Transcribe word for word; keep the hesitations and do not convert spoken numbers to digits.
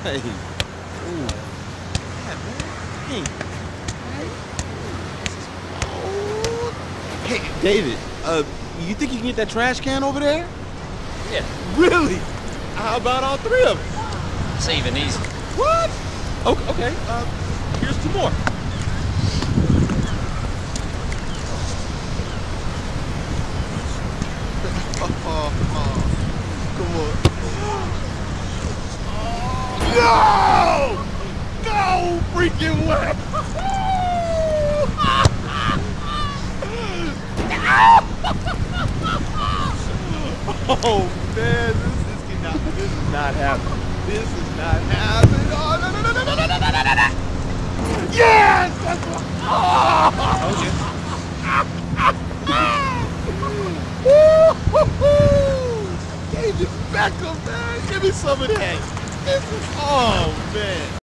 Hey. Ooh. Yeah, man. Hey. Oh. Hey, David, uh, you think you can get that trash can over there? Yeah. Really? How about all three of them? It's even easy. What? Okay, okay. Uh, here's two more. Oh, oh, oh. Come on. No! No freaking way! Oh man, this is not this is not happening. This is not happening. Oh no no no no no no no no no no! Yes! That's what oh! Woo-hoo-hoo! David Beckham, man! Give me some of that. This is oh man.